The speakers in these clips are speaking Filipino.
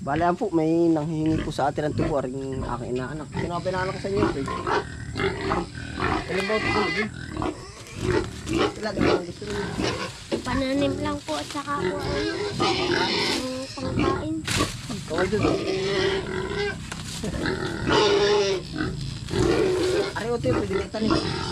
Bale po, may nanghihingi po sa atin ng tubo ring aking inaanak. Sino ang pinaanak sa inyo? Ilan ba ito? Ilan ang gusto niyo? Pananim lang po at saka po ang pangkain. Kawal dun. Ari o ito yung pwede na itanim.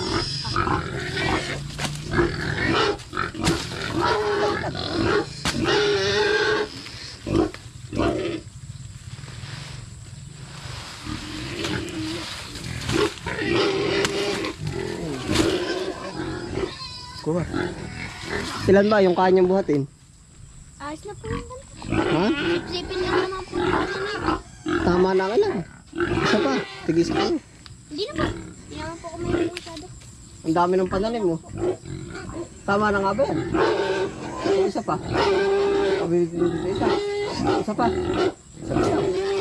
Kuha. Ilan ba yung kanyang buhatin? Ayos na po yung ganito. Ha? Sipsipin lang naman po yung pananim. Tama na nga lang. Isa pa. Tigis ka. Hindi na po. Hindi naman po kami masyado. Ang dami ng pananim mo. Tama na nga ba yan? Isa pa. Isa. Isa pa. Isa pa.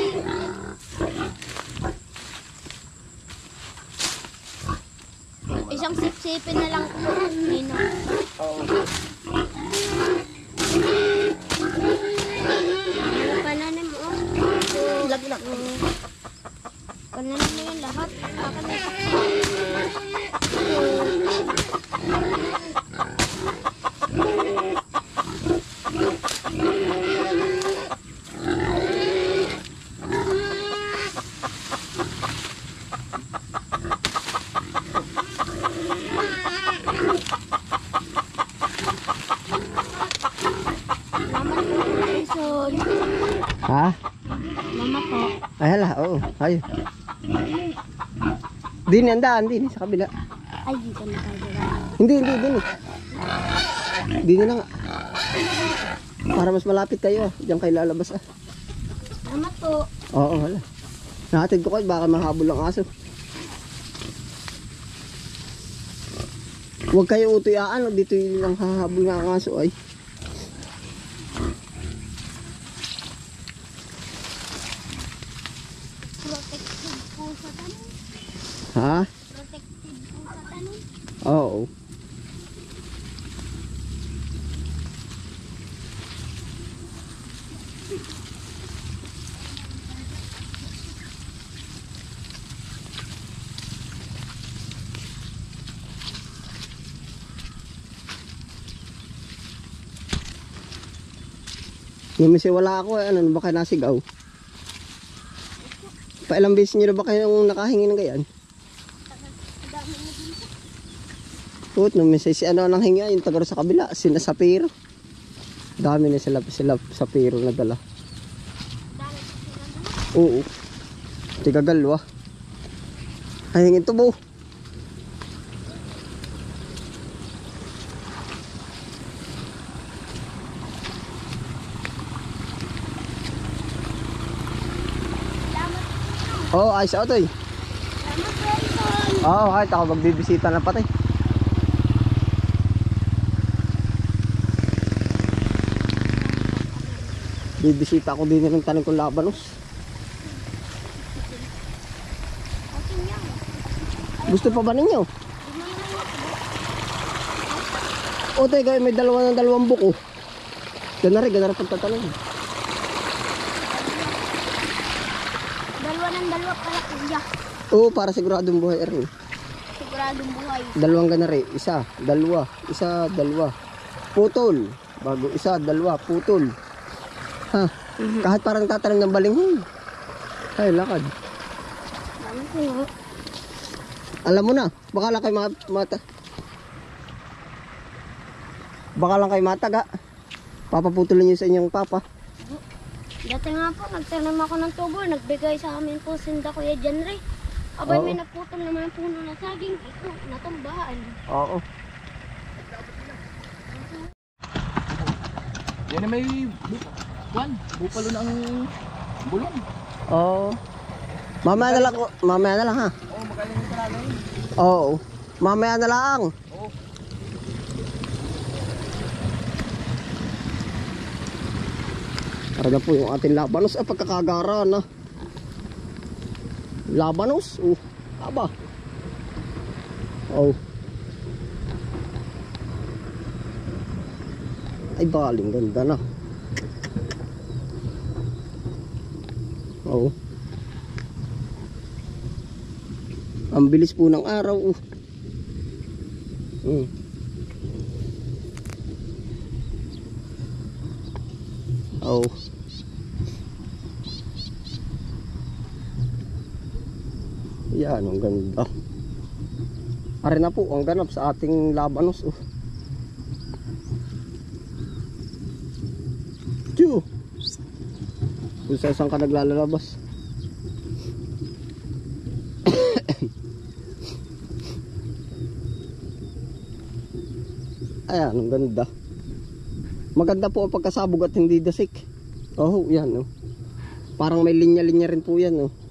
Isang sipsipin na lang po. Nino. Oo. Pananim mo. Lagi lang. Pananim mo yung lahat. Akin na Ha? Mama po. Ay hala, oo. Ay. Din yan daan, din sa kabila. Ay, dito na tayo. Hindi, din. Din na nga. Para mas malapit kayo. Diyan kayo lalabas ah. Mama po. Oo, hala. Nahatid ko kayo, baka mahabol ang aso. Huwag kayo utuyaan, dito yung lang hahabol nga ang aso ay. Protected po sa tanong. Ha? Protected po sa tanong. Oo. Lumisi wala ako eh. Ano ba kayo nasigaw? Pailang beses nyo na ba kayong nakahingi ng gayan? Dami na dito. Put, numisay si ano nang hinga, yung taga sa kabila, sina Sapiro. Dami na sila Sapiro na dala. Dami na sila. Oo. Tigagalwa. Ay, hingin tubo. Oo, ayos ako to eh. Salamat po, Ison. Oo, kahit ako magbibisita na pati. Bibisita ako din ng tanim kong labanos. Okay yan. Gusto pa ba ninyo? O teka, may dalawang buko. Ganari pagtatanong. Dalawa pala kuya. Oo, para siguradong buhay rin. Siguradong buhay. Dalawang ganari, isa, dalawa, putol. Bago isa, dalawa, putol. Ha, kahit parang tatanim ng balinghoy. Ay, lakad. Salamat po. Alam mo na, baka lang kayo baka lang kayo mataga. Papaputulin niyo sa inyong papa. Dati nga po, nagtanim ako ng tubo. Nagbigay sa amin po sinda Kuya Janre. Abay, Oo. may nagputol naman po na saging. Ito, natumbahan. Oo. Yan na may bupalo ng bulong. Oo. Mamaya na lang ha. Oo, magaling yung talaga yun. Oo. Mamaya na lang. Oo. Para na po yung ating labanos. Ay, pagkakagara na. Labanos. Aba. Oh. Ay, baling ganda na. Oo. Ang bilis po ng araw. Oo. Yan, ang ganda. Are na po ang ganap sa ating labanos. Tiyo. Kung sa isang ka naglalabas. Ayan, ang ganda. Maganda po ang pagkasabog at hindi dasik. Oh, yan oh. Parang may linya-linya rin po yan oh.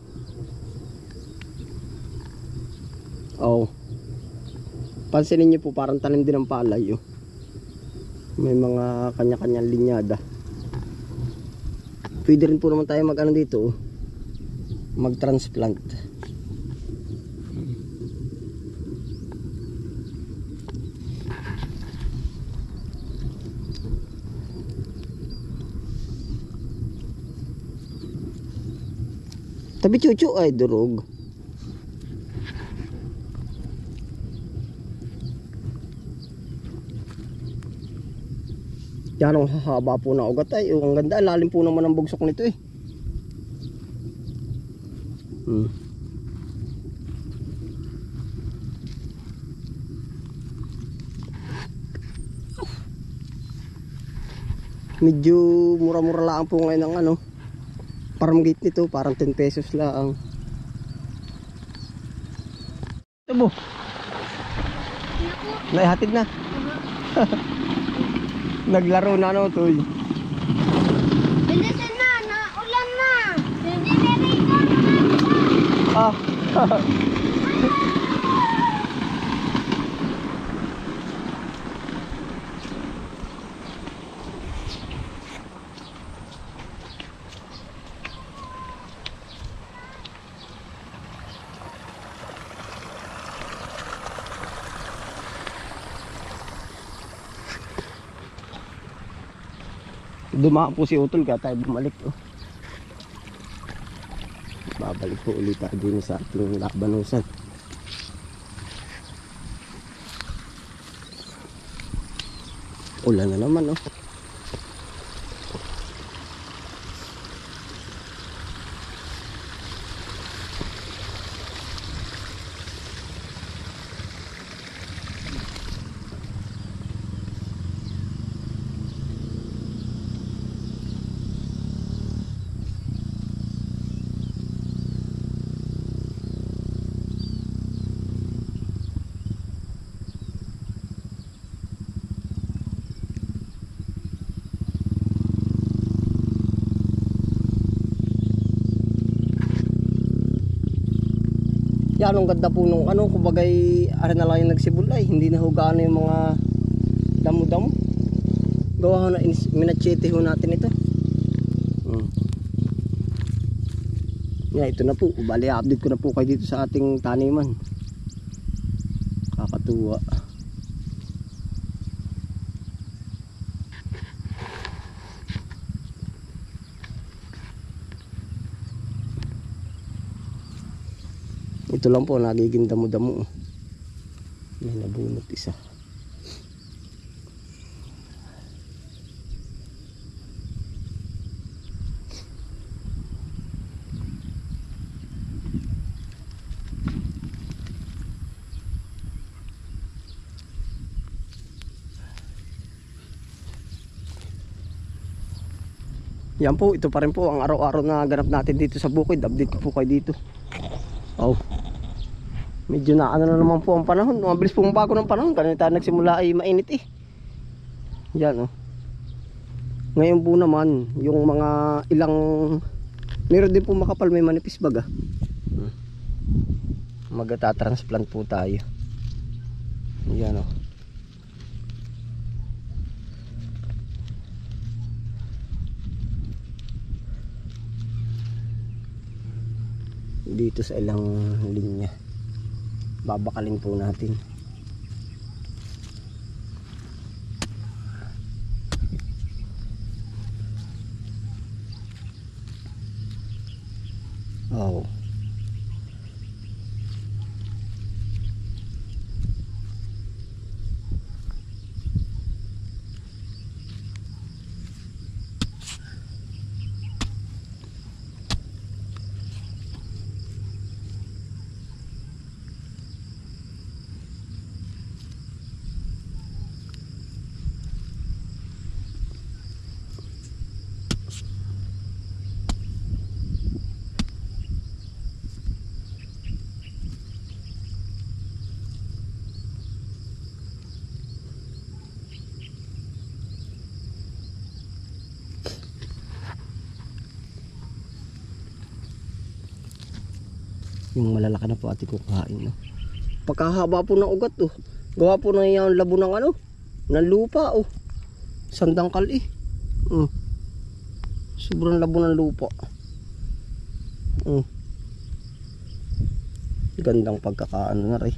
Oh. Pansinin niyo po, parang tanim din ng palay oh. May mga kanya-kanyang linyada. Pwede rin po naman tayo mag-ano dito oh. Mag-transplant. Tabi chuchu ay durog. Yan ang haba po na ugat ay. Ang ganda, lalim po naman ang bugsok nito eh. Medyo mura-mura lang po ngayon ang ano. Farm gate nito, parang 10 pesos lang. Ito mo. Naihatid na. Naglaro na ano to. Bilisan na, naulan na. Generator na. Ah. Dumaan po si Utol kaya tayo bumalik oh. Babalik po ulit tayo din sa ating labanusan. Ulan na naman oh. Yan ang ganda po nung ano, kumbagay ari na lang yung nagsibulay, hindi na ho gaano yung mga damo-damo. Gawa ho na minachete ho natin ito. Yan, ito na po, bali update ko na po kayo dito sa ating taniman. Kakatuwa. Ito lang po, nagiging damo-damo. May nabunot isa. Yan po, ito pa rin po ang araw-araw na ganap natin dito sa bukid. Update ko po kayo dito. Oh. Medyo na ano na naman po ang panahon. Mabilis pong bago ng panahon. Kanina tayo nagsimula ay mainit eh. Yan oh. Ngayon po naman, yung mga ilang meron din po makapal, may manipis baga. Magta-transplant po tayo. Yan oh. Dito sa ilang linya babakalin po natin. Oh. Yung malalaki na po ating kukain, no? Pagkahaba po ng ugat, oh. Gawa po na yung labo ng ano, ng lupa, oh. Sandangkal eh. Sobrang labo ng lupa. Gandang pagkakaano na rin.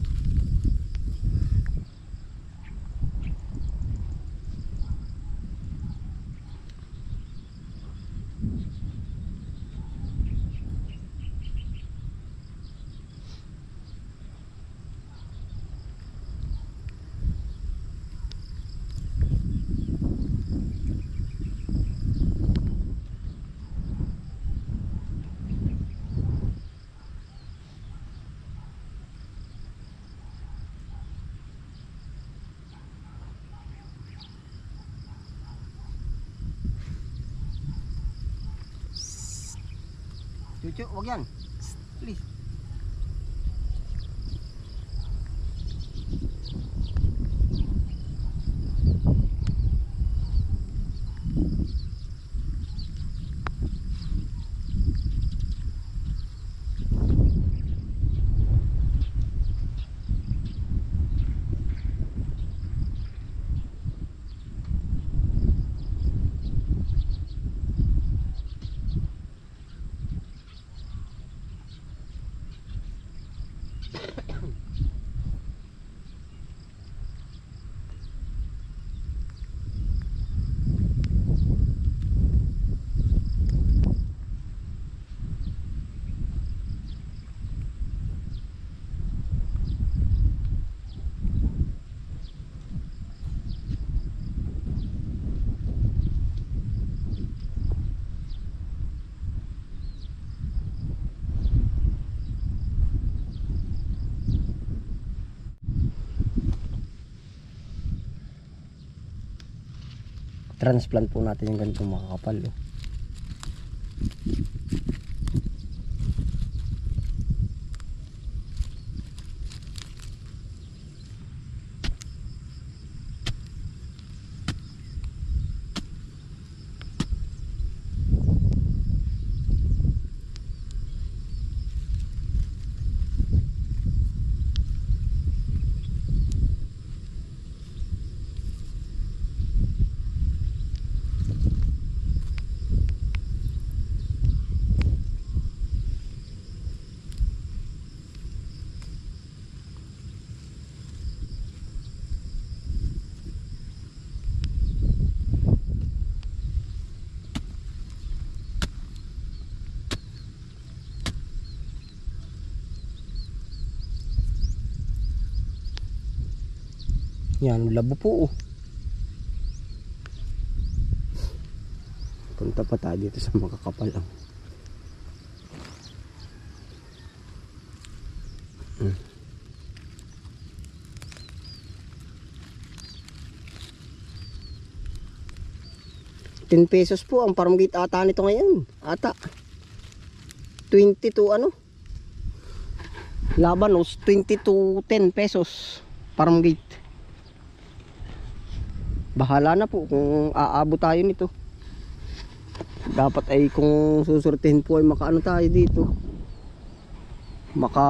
Cucu, wag yan. Please. Transplant po natin yung ganitong makakapal, oh. Yan, labo po, oh. Punta pa tayo dito sa makakapal, oh. ₱10 po ang farm gate ata nito ngayon. Ata 22 ano? Labanos 22 10 pesos farm gate. Bahala na po kung aabot tayo nito. Dapat ay kung susurtihin po ay makaano tayo dito. Maka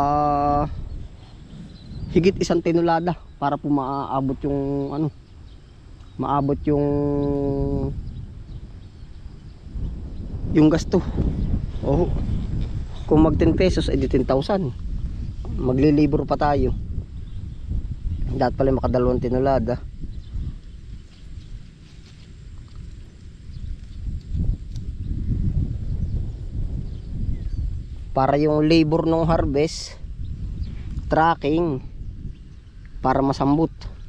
higit 1 tinulada para po maabot yung ano. Maabot yung gasto. Oh. Kung mag ₱10 ay di 10,000. Maglilibro pa tayo. Dapat pala makadalawang tinulada. para yung labor ng harvest, tracking, para masambot.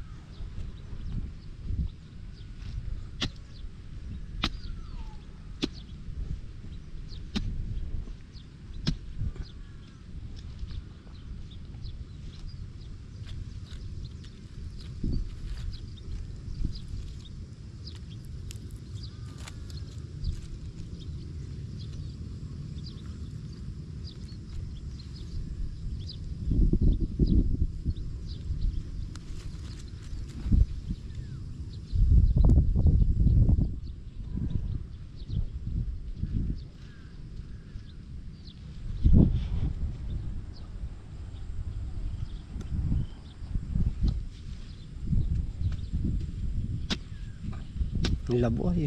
Labo ay.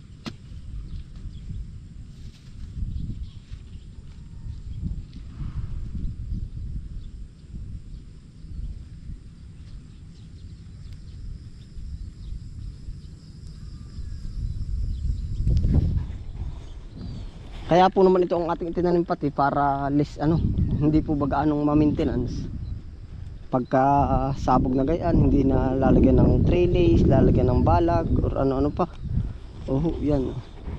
Kaya po naman ito ang ating itinanim pati para less hindi po ba gaanong ma-maintenance. Pagka sabog na gayaan, hindi na lalagyan ng trellis, lalagyan ng balag or ano-ano pa. Oh, yan.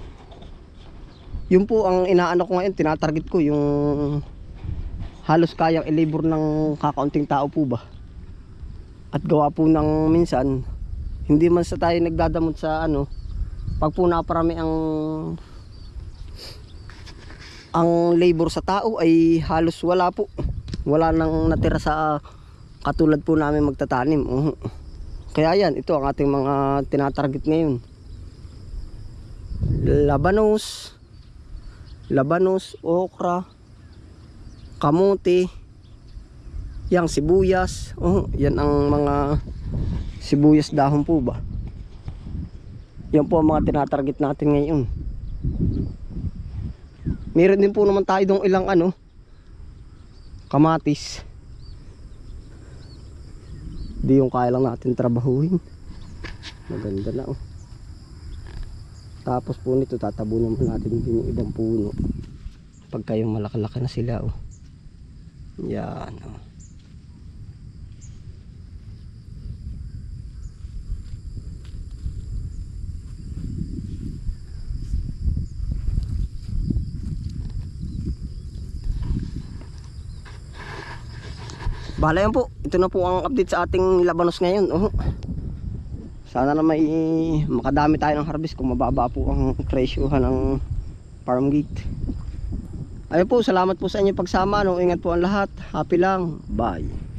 Yun po ang inaano ko ngayon, tinatarget ko yung halos kayang i-labor ng kakaunting tao po ba. At gawa po ng minsan, hindi man sa tayo nagdadamot sa pag po naparami ang labor sa tao ay halos wala po. Wala nang natira sa katulad po namin magtatanim. Kaya yan, ito ang ating mga tinatarget ngayon. Labanos, okra, kamote, yang sibuyas. Yan ang mga sibuyas dahon po ba. Yan po ang mga tinatarget natin ngayon. Meron din po naman tayo dong ilang kamatis. Di yung kaya lang natin trabahuhin. Maganda na Tapos po nito tatabunan naman natin din yung ibang puno. Pagka yung malakalaki na sila Yan Bahala yan po. Ito na po ang update sa ating labanos ngayon. Sana na may makadami tayo ng harvest kung mababa po ang presyohan ng farm gate. Ayun po, salamat po sa inyo pagsama. Ingat po ang lahat. Happy lang. Bye.